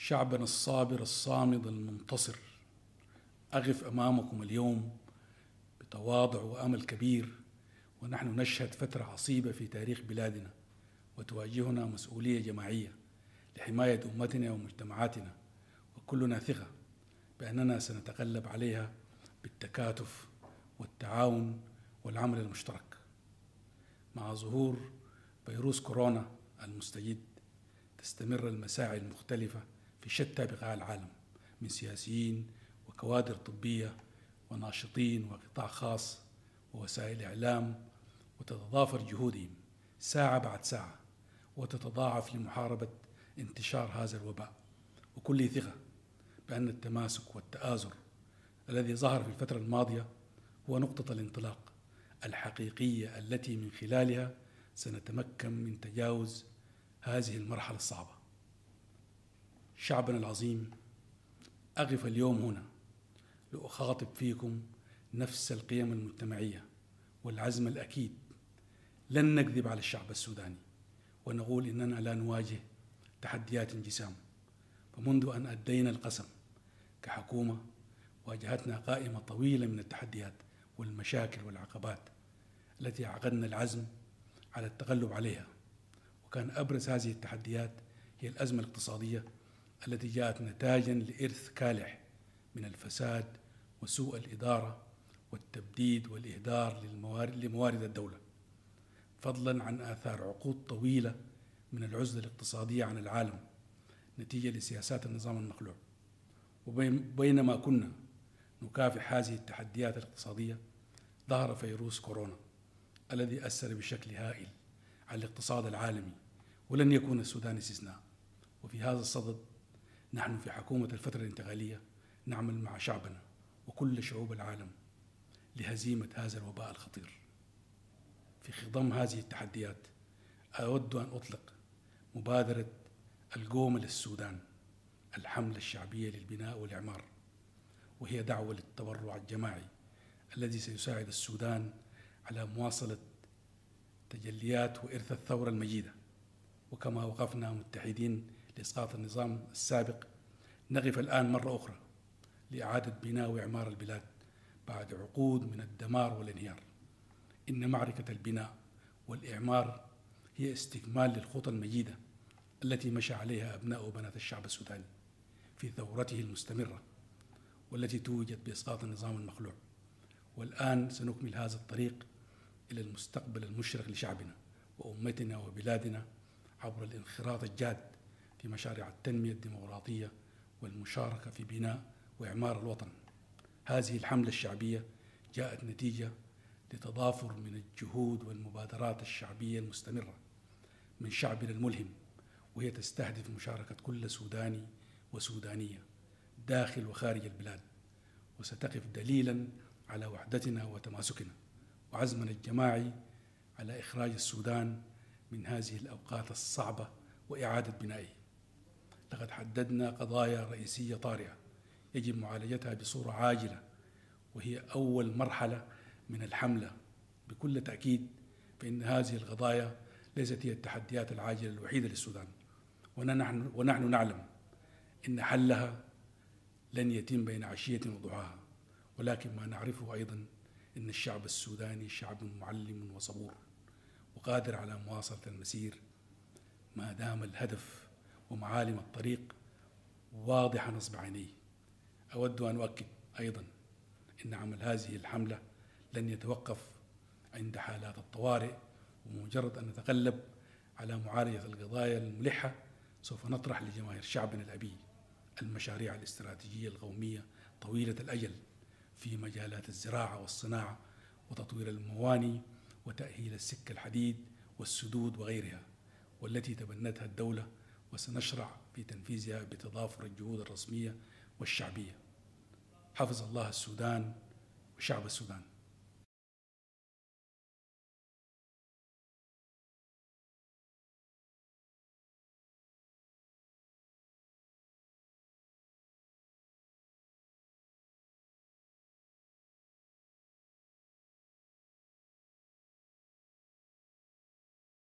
شعبنا الصابر الصامد المنتصر، أقف أمامكم اليوم بتواضع وأمل كبير، ونحن نشهد فترة عصيبة في تاريخ بلادنا، وتواجهنا مسؤولية جماعية لحماية أمتنا ومجتمعاتنا، وكلنا ثقة بأننا سنتغلب عليها بالتكاتف والتعاون والعمل المشترك. مع ظهور فيروس كورونا المستجد، تستمر المساعي المختلفة في شتى بقاع العالم من سياسيين وكوادر طبية وناشطين وقطاع خاص ووسائل إعلام، وتتضافر جهودهم ساعة بعد ساعة وتتضاعف لمحاربة انتشار هذا الوباء. وكل ثقة بأن التماسك والتآزر الذي ظهر في الفترة الماضية هو نقطة الانطلاق الحقيقية التي من خلالها سنتمكن من تجاوز هذه المرحلة الصعبة. شعبنا العظيم، أقف اليوم هنا لأخاطب فيكم نفس القيم المجتمعية والعزم الأكيد. لن نكذب على الشعب السوداني ونقول إننا لا نواجه تحديات جسام، فمنذ أن أدينا القسم كحكومة واجهتنا قائمة طويلة من التحديات والمشاكل والعقبات التي عقدنا العزم على التغلب عليها. وكان أبرز هذه التحديات هي الأزمة الاقتصادية التي جاءت نتاجا لإرث كالح من الفساد وسوء الإدارة والتبديد والإهدار لموارد الدولة، فضلا عن آثار عقود طويلة من العزلة الاقتصادية عن العالم نتيجة لسياسات النظام المخلوع. وبينما كنا نكافح هذه التحديات الاقتصادية، ظهر فيروس كورونا الذي أثر بشكل هائل على الاقتصاد العالمي، ولن يكون السودان استثناء. وفي هذا الصدد نحن في حكومة الفترة الانتقالية نعمل مع شعبنا وكل شعوب العالم لهزيمة هذا الوباء الخطير. في خضم هذه التحديات أود أن أطلق مبادرة القوم للسودان، الحملة الشعبية للبناء والإعمار، وهي دعوة للتبرع الجماعي الذي سيساعد السودان على مواصلة تجليات وإرث الثورة المجيدة. وكما وقفنا متحدين لإسقاط النظام السابق، نقف الآن مرة أخرى لإعادة بناء وإعمار البلاد بعد عقود من الدمار والانهيار. إن معركة البناء والإعمار هي استكمال للخطى المجيدة التي مشى عليها أبناء وبنات الشعب السوداني في ثورته المستمرة، والتي توجت بإسقاط النظام المخلوع. والآن سنكمل هذا الطريق إلى المستقبل المشرق لشعبنا وأمتنا وبلادنا عبر الانخراط الجاد في مشاريع التنمية الديمقراطية والمشاركة في بناء وإعمار الوطن. هذه الحملة الشعبية جاءت نتيجة لتضافر من الجهود والمبادرات الشعبية المستمرة من شعبنا الملهم، وهي تستهدف مشاركة كل سوداني وسودانية داخل وخارج البلاد، وستقف دليلا على وحدتنا وتماسكنا وعزمنا الجماعي على إخراج السودان من هذه الأوقات الصعبة وإعادة بنائه. لقد حددنا قضايا رئيسية طارئة يجب معالجتها بصورة عاجلة، وهي أول مرحلة من الحملة. بكل تأكيد فإن هذه القضايا ليست هي التحديات العاجلة الوحيدة للسودان، ونحن نعلم إن حلها لن يتم بين عشية وضحاها، ولكن ما نعرفه أيضا إن الشعب السوداني شعب معلم وصبور وقادر على مواصلة المسير ما دام الهدف ومعالم الطريق واضحة نصب عينيه. أود أن أؤكد أيضا إن عمل هذه الحملة لن يتوقف عند حالات الطوارئ، ومجرد أن نتغلب على معالجة القضايا الملحة سوف نطرح لجماهير شعبنا الأبي المشاريع الاستراتيجية القومية طويلة الأجل في مجالات الزراعة والصناعة وتطوير المواني وتأهيل السكة الحديد والسدود وغيرها، والتي تبنتها الدولة، وسنشرع في تنفيذها بتضافر الجهود الرسمية والشعبية. حفظ الله السودان وشعب السودان.